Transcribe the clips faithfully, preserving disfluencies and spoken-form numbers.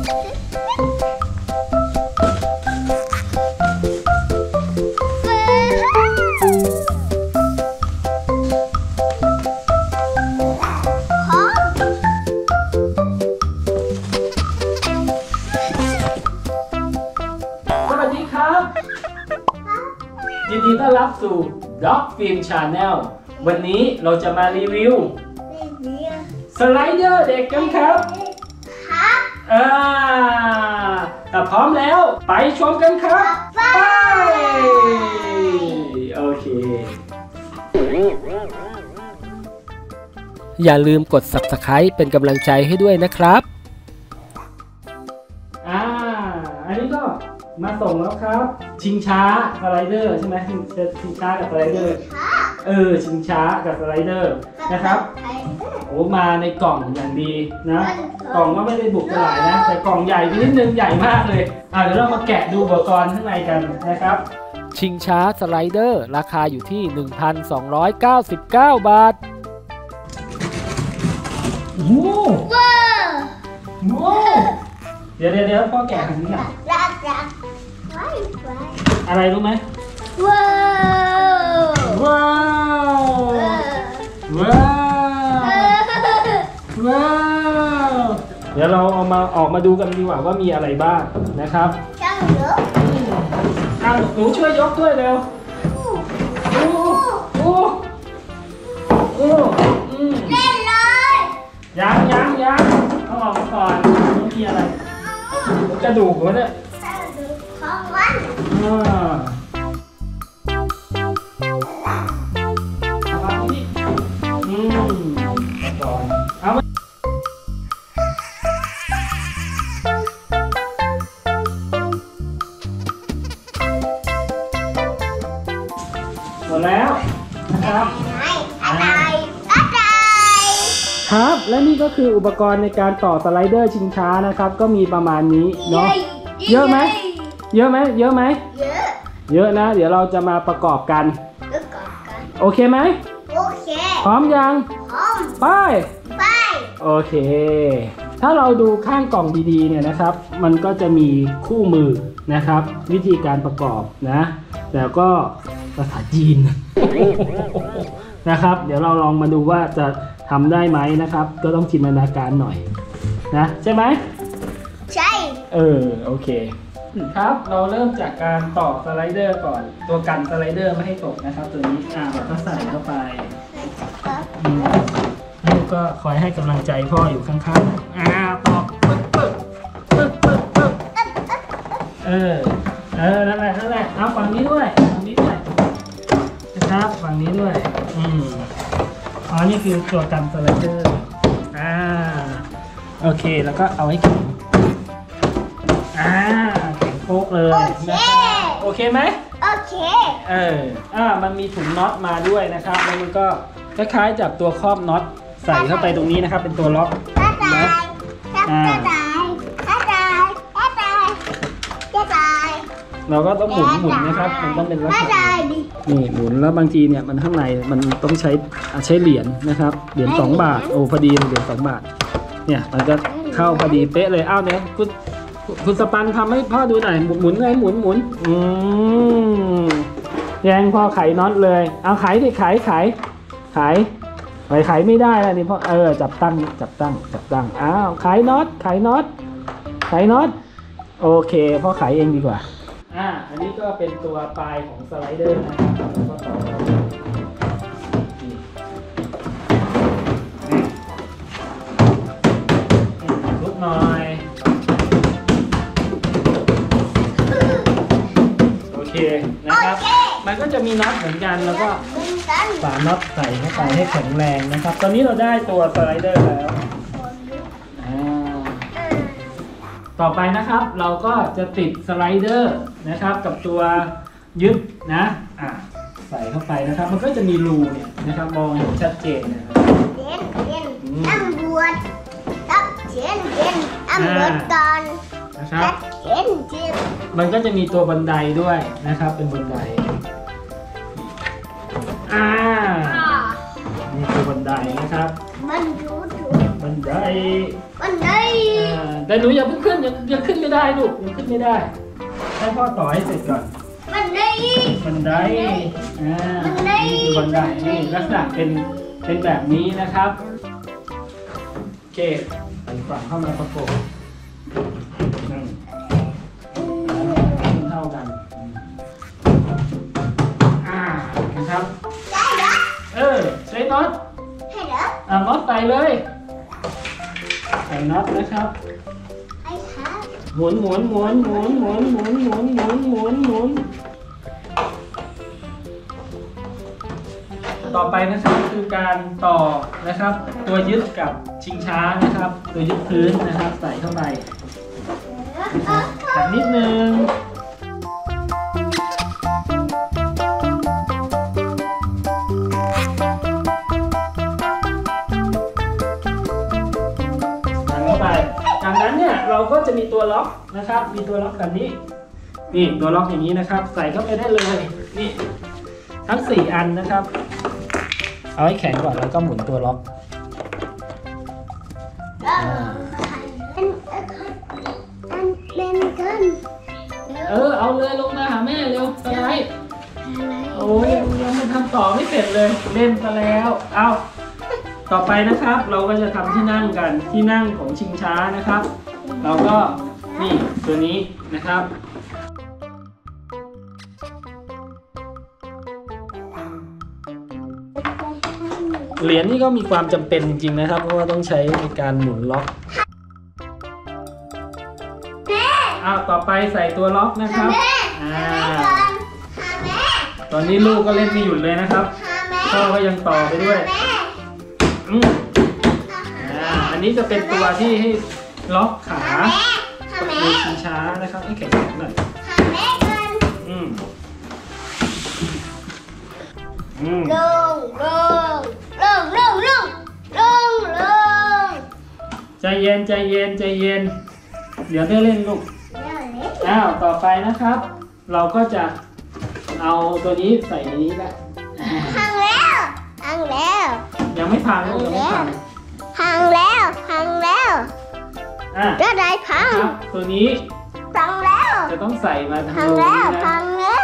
ยินดีต้อนรับสู่ Dog Film Channel วันนี้เราจะมารีวิวสไลเดอร์เด็กกันครับครับอ่าแต่พร้อมแล้วไปชมกันครับไปโอเคอย่าลืมกด ซับสไครบ์ เป็นกำลังใจให้ด้วยนะครับอ่าอันนี้ก็มาส่งแล้วครับชิงช้าสไลเดอร์ใช่ไหมชิงช้ากับสไลเดอร์เออชิงช้ากับสไลเดอร์นะครับโอ้มาในกล่องอย่างดีนะกล่องก็ไม่ได้บุกเท่าไหร่นะแต่กล่องใหญ่นิดนึงใหญ่มากเลยอ่าเดี๋ยวเรามาแกะดูอุปกรณ์ข้างในกันนะครับชิงช้าสไลเดอร์ราคาอยู่ที่ หนึ่งพันสองร้อยเก้าสิบเก้า บาทโอ้โหโอ้เดี๋ยวเดี๋ยวเดี๋ยวพ่อแกะอันนี้ก่อนอะไรรู้ไหมว้าวว้าวว้าวว้าวเดี๋ยวเราเอามาออกมาดูกันดีกว่าว่ามีอะไรบ้างนะครับช่างยกอ่ะหนูช่วยยกด้วยเร็วโอ้โอ้โอ้เล่นเลยยังยังยังเอาออกมาก่อนมันมีอะไรกระดูกวะเนี่ยของวันอ่าเอาที่อืมก่อนเอามาหมดแล้วนะครับอะไรอะไรครับและนี่ก็คืออุปกรณ์ในการต่อสไลเดอร์ชิงช้านะครับก็มีประมาณนี้เนาะเยอะไหมเยอะไหมเยอะไหมเยอะเยอะนะเดี๋ยวเราจะมาประกอบกันประกอบกันโอเคไหมโอเคพร้อมยังพร้อมไปไปโอเคถ้าเราดูข้างกล่องดีๆเนี่ยนะครับมันก็จะมีคู่มือนะครับวิธีการประกอบนะแล้วก็ภาษาจีนนะครับเดี๋ยวเราลองมาดูว่าจะทำได้ไหมนะครับก็ต้องจินตนาการหน่อยนะใช่ไหมใช่เออโอเคครับเราเริ่มจากการต่อสไลเดอร์ก่อนตัวกันสไลเดอร์ไม่ให้ตกนะครับตัวนี้อ่าเราก็ใส่เข้าไปลูกก็คอยให้กำลังใจพ่ออยู่ข้างๆอ่าตอกปึ๊บปึ๊บปึ๊บปึ๊บปึ๊บเออเออนั่นแหละนั่นแหละเอาฝั่งนี้ด้วยฝั่งนี้ด้วยนะครับฝั่งนี้ด้วยอืมอ๋อนี่คือตัวกันสไลเดอร์อ่าโอเคแล้วก็เอาให้แข็งอ่าแข็งโป๊กเลยโอเคไหมโอเคเอออ่ามันมีถุงน็อตมาด้วยนะครับแล้วมันก็คล้ายๆจากตัวครอบน็อตใส่เข้าไปตรงนี้นะครับเป็นตัวล็อกนะอ่าเราก็ต้องหมุนหมุนนะครับมันต้องเป็นลักษณะนี่หมุนแล้วบางทีเนี่ยมันข้างในมันต้องใช้ใช้เหรียญนะครับเหรียญสองบาทโอ้พอดีเหรียญสองบาทเนี่ยมันก็เข้าพอดีเป๊ะเลยอ้าวเนี่ยคุณคุณสปันทำให้พ่อดูหน่อยหมุนหมุนเลยหมุนหมุนอืมแยงพ่อไขน็อตเลยเอาไขดิไขไขไขไขไขไม่ได้แล้วนี่พ่อเออจับตั้งจับตั้งจับตั้งอ้าวไขน็อตไขน็อตไขน็อตโอเคพ่อไขเองดีกว่าอ่าอันนี้ก็เป็นตัวปลายของสไลเดอร์นะครับแล้วก็ต่อลุกหน่อยโอเคนะครับมันก็จะมีน็อตเหมือนกันแล้วก็ฝาน็อตใส่เข้าไปให้แข็งแรงนะครับตอนนี้เราได้ตัวสไลเดอร์แล้วต่อไปนะครับเราก็จะติดสไลเดอร์นะครับกับตัวยึดนะอ่ะใส่เข้าไปนะครับมันก็จะมีรูเนี่ยนะครับมองเห็นชัดเจนนะครับเด่นเด่นตำรวจตับเด่นเด่นตำรวจก่อนนะครับเด่นเด่นมันก็จะมีตัวบันไดด้วยนะครับเป็นบันไดอ่านี่คือบันไดนะครับมันดูดูบันไดบันไดแต่หนูอย่าเพิ่งขึ้นยังยังขึ้นไม่ได้ลูกยังขึ้นไม่ได้ให้พ่อต่อให้เสร็จก่อนบันไดบันไดอ่านี่คือบันไดนี่ลักษณะเป็นเป็นแบบนี้นะครับโอเคใส่ฝั่งเข้ามาประกบนั่นเท่ากันอ่านะครับเออใช้น็อตให้เหรออ่าน็อตใส่เลยใส่น็อตนะครับหมุนหมุนหมุนหมุนหมุนหมุนหมุนหมุนหมุนหมุนต่อไปนะครับคือการต่อนะครับตัวยึดกับชิงช้านะครับตัวยึดพื้นนะครับใส่เข้าไปขัดนิดนึงจากนั้นเนี่ยเราก็จะมีตัวล็อกนะครับมีตัวล็อกแบบนี้นี่ตัวล็อกอย่างนี้นะครับใส่เข้าไปได้เลยนี่ทั้งสี่อันนะครับเอาให้แข็งก่อนแล้วก็หมุนตัวล็อกเออเอาเลยลงมาหาแม่เร็วสไลด์โอ้ยยังไม่ทำต่อไม่เสร็จเลยเล่นซะแล้วเอาต่อไปนะครับเราก็จะทำที่นั่งกันที่นั่งของชิงช้านะครับเราก็นี่ตัวนี้นะครับเหรียญนี่ก็มีความจำเป็นจริงๆนะครับเพราะว่าต้องใช้ในการหมุนล็อกอ้าวต่อไปใส่ตัวล็อกนะครับอ่าตอนนี้ลูกก็เล่นไม่หยุดเลยนะครับพ่อก็ยังต่อไปด้วยอืมอ่าอันนี้จะเป็นตัวที่ให้ล็อกขามือชิงช้านะครับให้แข็งหน่อยอืมอืมลงลงลงลงลงลงลงใจเย็นใจเย็นใจเย็นเดี๋ยวได้เล่นลูกอ้าวต่อไปนะครับเราก็จะเอาตัวนี้ใส่ในนี้แหละพังแล้วพังแล้วยังไม่พังลูกยังไม่พังพังแล้วพังแล้วอ่ะก็ได้พังตัวนี้พังแล้วจะต้องใส่มาทางพังแล้วพังแล้ว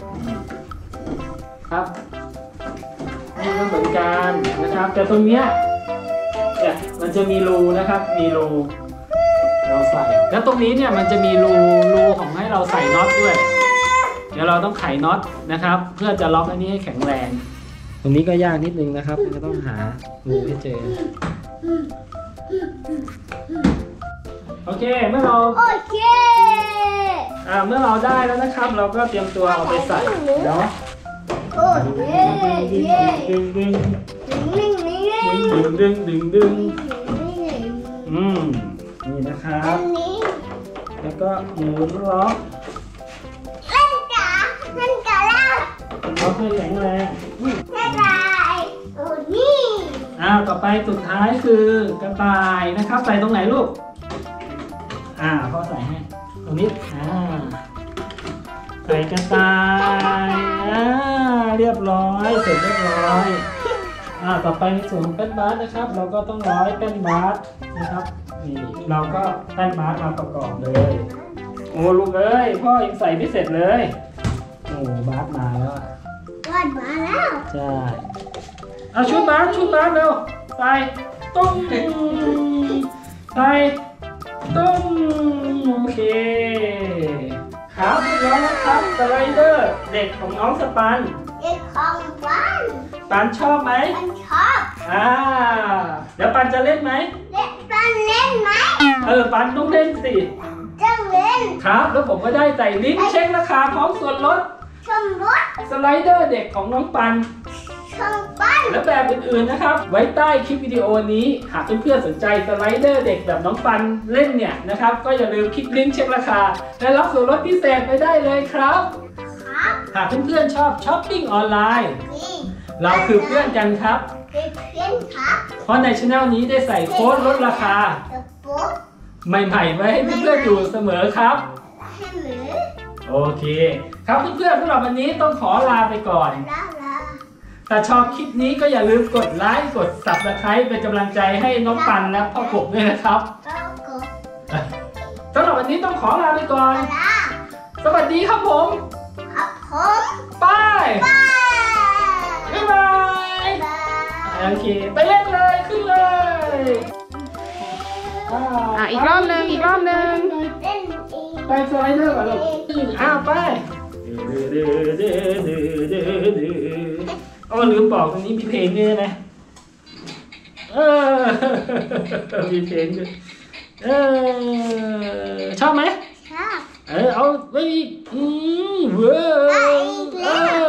ครับนี่ก็เหมือนกันนะครับแต่ตรงเนี้ยเนี่ยมันจะมีรูนะครับมีรูเราใส่แล้วตรงนี้เนี่ยมันจะมีรูรูของให้เราใส่น็อตด้วยเดี๋ยวเราต้องไขน็อตนะครับเพื่อจะล็อกอันนี้ให้แข็งแรงตรงนี้ก็ยากนิดนึงนะครับจะต้องหารูให้เจอโอเคเมื่อเราโอเคอ่าเมื่อเราได้แล้วนะครับเราก็เตรียมตัวเอาไปใส่เนาะโอ้เย่ดึงดึงดึงดึงดึงดึงดึงดึงอืมนี่นะครับแล้วก็หมุนล็อกเล่นกาเล่นกาแล้วล็อกให้แข็งแรงกระต่ายโอ้นี่อ้าวต่อไปสุดท้ายคือกระต่ายนะครับใส่ตรงไหนลูกอ่าพ่อใส่ให้ตรงนี้อ่าใส่กระต่ายอ่าเรียบร้อยเสร็จเรียบร้อยอ่าต่อไปในส่วนของแป้นบาสนะครับเราก็ต้องร้อยแป้นบาสนะครับนี่เราก็แป้นบาสมาประกอบเลยโอ้ลูกเอ้ยพ่อยังใส่ไม่เสร็จเลยโอ้บาสมาแล้วบาสมาแล้วใช่เอาชุดบาสชุดบาสเร็วใส่ตุ้มใส่ตุ้มโอเคครับเรียบร้อยแล้วครับสไลเดอร์เด็กของน้องสปันเด็กของปันปันชอบไหมปันชอบอ่าเดี๋ยวปันจะเล่นไหมเล่นปันเล่นไหมเออปันต้องเล่นสิจะเล่นครับแล้วผมก็ได้ใส่ลิงก์เช็คราคาพร้อมส่วนลดชมรถสไลเดอร์เด็กของน้องปันชมปันและแบบอื่นๆนะครับไว้ใต้คลิปวิดีโอนี้หากเพื่อนๆสนใจสไลเดอร์เด็กแบบน้องปันเล่นเนี่ยนะครับก็อย่าลืมคลิกลิงก์เช็คราคาและรับส่วนลดพิเศษไปได้เลยครับหากเพื่อนๆชอบช้อปปิ้งออนไลน์เราคือเพื่อนกันครับเพราะในช่องนี้ได้ใส่โค้ดลดราคาใหม่ๆไว้ให้เพื่อนๆอยู่เสมอครับโอเคครับเพื่อนๆสำหรับวันนี้ต้องขอลาไปก่อนถ้าชอบคลิปนี้ก็อย่าลืมกดไลค์กด ซับสไครบ์ เป็นกำลังใจให้น้องปันและพ่อกบด้วยนะครับสำหรับวันนี้ต้องขอลาไปก่อนสวัสดีครับผมครับผมบายบ๊ายบายโอเคไปเล่นเลยขึ้นเลยอ่ะอีกรอบหนึ่งอีกรอบหนึ่งเล่นอีกไปสไลเดอร์ก่อนลูกอ้าวไปอ๋อลืมบอกตรงนี้มีเพลงด้วยนะเออมีเพลงด้วยเออชอบไหมครับเออเอาไว้อีกอืมเว้ยอีกแล้ว